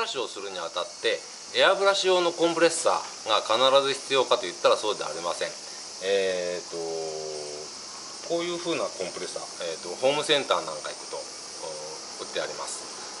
ラシをするにあたってエアブラシ用のコンプレッサーが必ず必要かといったらそうではありません。こういう風なコンプレッサー、ホームセンターなんか行くと売ってあります。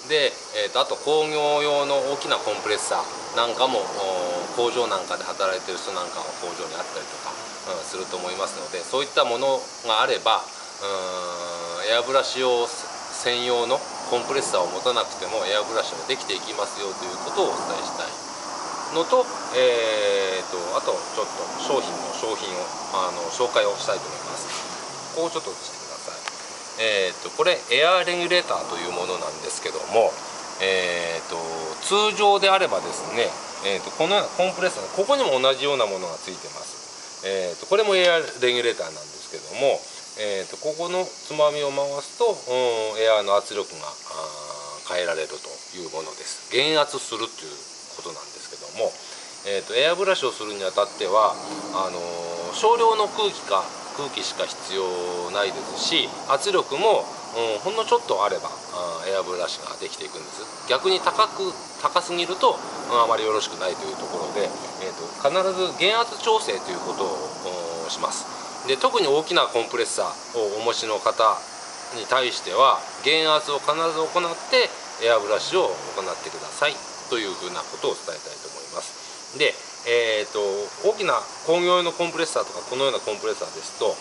で、あと工業用の大きなコンプレッサーなんかも工場なんかで働いてる人なんかは工場にあったりとか、すると思いますので、そういったものがあればエアブラシ用専用のコンプレッサーを持たなくてもエアブラシができていきますよということをお伝えしたいのと、あとちょっと商品を紹介をしたいと思います。ここをちょっと映してください。これエアレギュレーターというものなんですけども、通常であればですね、このコンプレッサーここにも同じようなものがついてます。これもエアレギュレーターなんですけども、ここのつまみを回すと、エアの圧力が変えられるというものです。減圧するということなんですけども、エアブラシをするにあたっては少量の空気しか必要ないですし、圧力も、ほんのちょっとあればエアブラシができていくんです。逆に高すぎるとあまりよろしくないというところで、必ず減圧調整ということをします。で、特に大きなコンプレッサーをお持ちの方に対しては減圧を必ず行ってエアブラシを行ってくださいというふうなことを伝えたいと思います。で、大きな工業用のコンプレッサーとかこのようなコンプレッサーですと、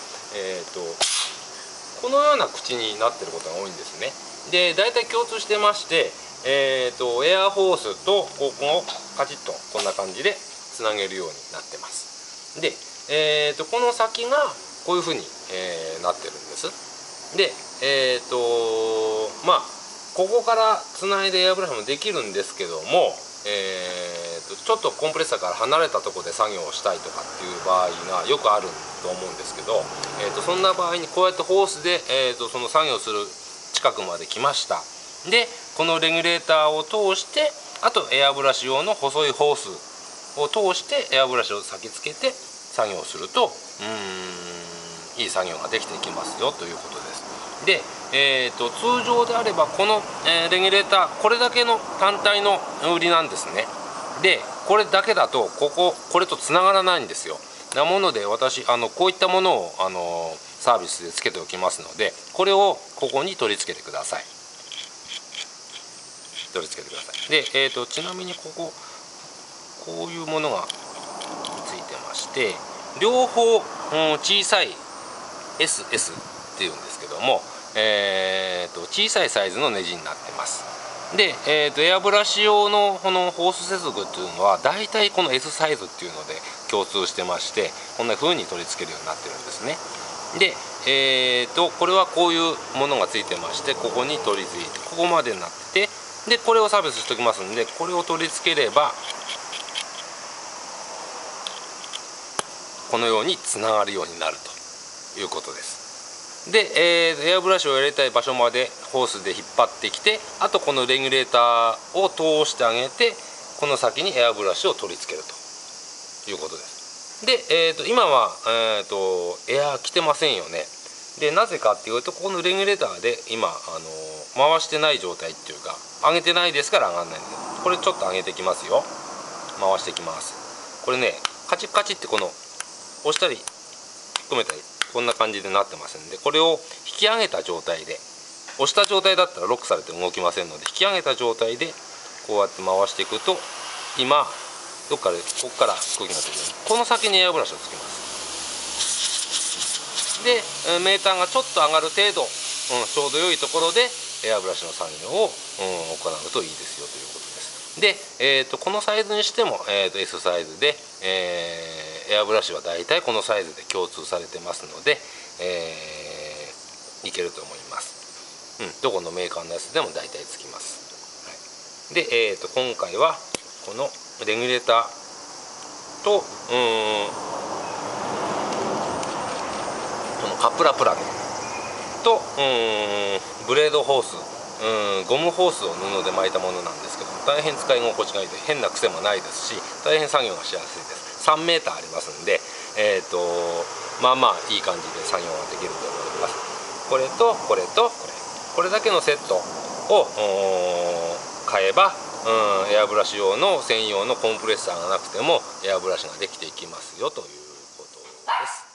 このような口になっていることが多いんですね。で、大体共通してまして、エアホースとここをカチッとこんな感じでつなげるようになってます。で、この先がこういうふうに、なってるんです。で、ここからつないでエアブラシもできるんですけども、ちょっとコンプレッサーから離れたところで作業をしたいとかっていう場合がよくあると思うんですけど、そんな場合にこうやってホースで、その作業する近くまで来ました。で、このレギュレーターを通して、あとエアブラシ用の細いホースを通してエアブラシを先つけて作業するといい作業ができていきますよということです。で、通常であればこの、レギュレーターこれだけの単体の売りなんですね。で、これだけだとこれとつながらないんですよ。なもので私こういったものをサービスでつけておきますので、これをここに取り付けてください。取り付けてください。で、ちなみにこういうものがついてまして、両方小さい SS っていうんですけども、小さいサイズのネジになってます。で、エアブラシ用のこのホース接続っていうのはだいたいこの S サイズっていうので共通してまして、こんな風に取り付けるようになってるんですね。で、これはこういうものがついてまして、ここに取り付いてここまでになってて、でこれをサービスしておきますんで、これを取り付ければこのようにつながるようになるということです。で、エアブラシを入れたい場所までホースで引っ張ってきて、あとこのレギュレーターを通してあげて、この先にエアブラシを取り付けるということです。で、今は、エア来てませんよね。で、なぜかっていうと、ここのレギュレーターで今回してない状態っていうか、上げてないですから上がらないんです。これちょっと上げてきますよ。回していきます。これね、カチッカチッって押したり止めたりこんな感じでなってますんで、これを引き上げた状態で、押した状態だったらロックされて動きませんので、引き上げた状態でこうやって回していくと、今ここから空気が出てる。この先にエアブラシをつけます。で、メーターがちょっと上がる程度、ちょうど良いところでエアブラシの作業を、行うといいですよということです。で、このサイズにしても、S サイズで、エアブラシはだいたいこのサイズで共通されてますので、いけると思います。どこのメーカーのやつでもだいたいつきます。はい、で、今回はこのレギュレーターとこのカプラプラグとブレードホース、ゴムホースを布で巻いたものなんですけども、大変使い心地がいいで変な癖もないですし、大変作業がしやすいです。3メーターありますんで、まあまあいい感じで作業ができると思います。これとこれとこれだけのセットを買えばエアブラシ用の専用のコンプレッサーがなくてもエアブラシができていきますよということです。